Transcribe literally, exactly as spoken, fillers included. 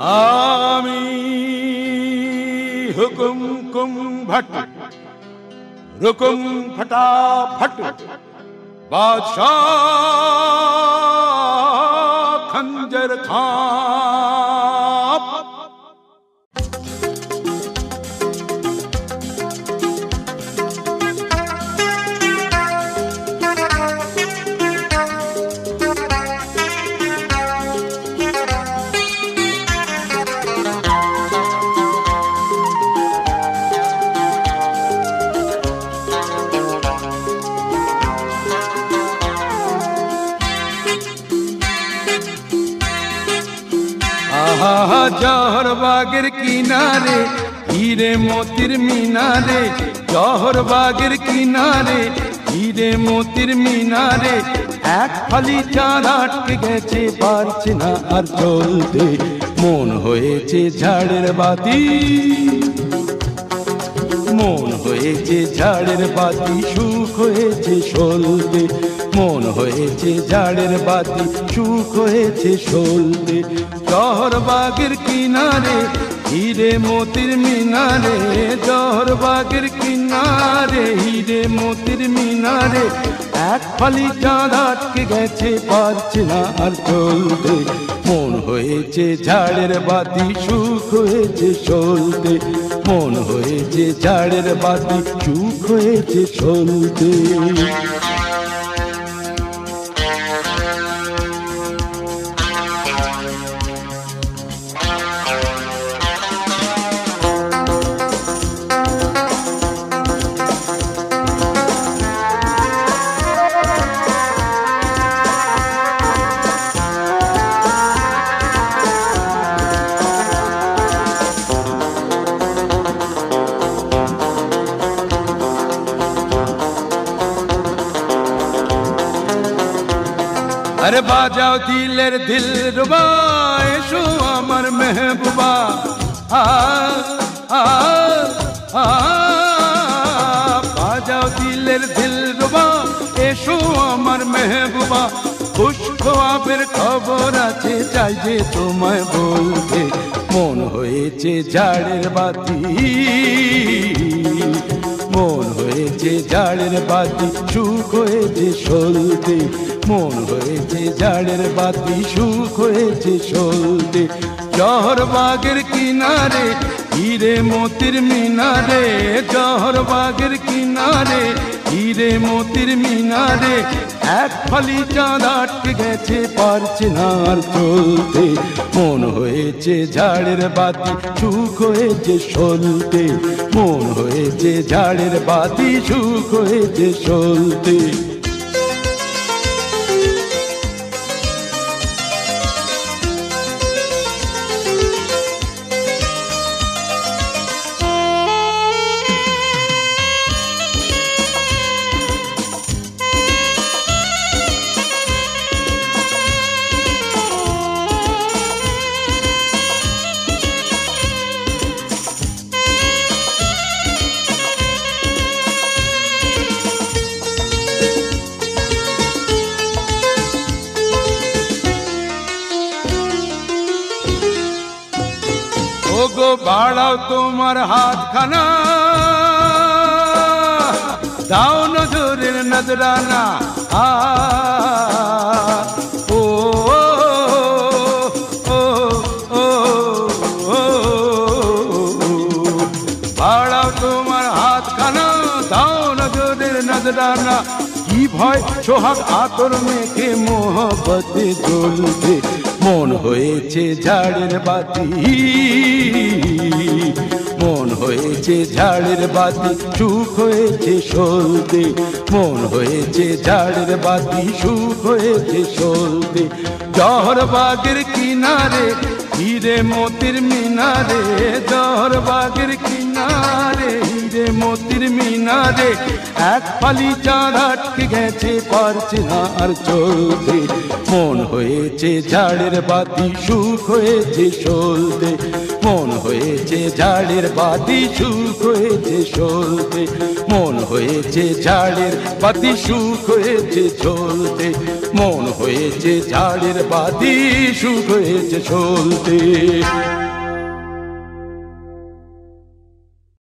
আমি হুকুম কুম ভট রুকুম ফটাফট বাদশাহ খঞ্জর খাপ। জহর বাগের কিনারে হিরে মোতির মিনারে, জহর বাগের কিনারে হিরে মোতির মিনারে, এক ফালি চাঁদ আটকে গেছে পারছে না আর চলতে, মন হয়েছে ঝাড়ের বাতি, মন হয়েছে ঝাড়ের বাতি, সুখ হয়েছে সলতে, মন হয়েছে ঝাড়ের বাতি, সুখ হয়েছে সলতে। জহর বাগের কিনারে হিরে মোতির মিনারে, জহর বাগের কিনারে হিরে মোতির মিনারে, এক ফালি চাঁদ আটকে গেছে পারছে না আর চলতে, মন হয়েছে ঝাড়ের বাতি, সুখ হয়েছে সলতে, মন হয়েছে ঝাড়ের বাতি, সুখ হয়েছে সলতে। अरे बाजाओ दिलेर दिल रुबा, एशो आमार महबूबा, आ आ आ बाजाओ दिलेर दिल रुबा, एशो आमार महबूबा, खुश खोआबेर खबर आछे चाइ जे तोमाय बोलते, मन हयेछे झाड़ेर बाती, মন হয়েছে ঝাড়ের বাতি, সুখ হয়েছে সলতে, মন হয়েছে ঝাড়ের বাতি, সুখ হয়েছে সলতে। জহর বাগের কিনারে হিরে মোতির মিনারে, জহর বাগের কিনারে হিরে মোতির মিনারে, এক ফালি চাঁদ আটকে গেছে পারছে না আর চলতে, মন হয়েছে ঝাড়ের বাতি, সুখ হয়েছে সলতে, মন হয়েছে ঝাড়ের বাতি, সুখ হয়েছে সলতে। ওগো বাড়াও তোমার হাতখানা, দাও নজরের নজরানা, আ ও ও ও ও বাড়াও তোমার হাতখানা, দাও নজরের নজরানা, কি ভয় সোহাগ আতর মেখে মোহব্বতে জ্বলতে, মন হয়েছে ঝাড়ের বাতি, মন হয়েছে ঝাড়ের বাতি, সুখ হয়েছে সলতে, মন হয়েছে ঝাড়ের বাতি, সুখ হয়েছে সলতে। জহর বাগের কিনারে হিরে মোতির মিনারে, জহর বাগের কিনারে হিরে মোতির মিনারে, এক ফালি চাঁদ আটকে গেছে পারছে না আর চলতে, মন হয়েছে ঝাড়ের বাতি, সুখ হয়েছে সলতে, মন হয়েছে ঝাড়ের বাতি সুখ হয়েছে চলতে, মন হয়েছে ঝাড়ের বাতি সুখ হয়েছে চলতে, মন হয়েছে ঝাড়ের বাতি সুখ হয়েছে চলতে।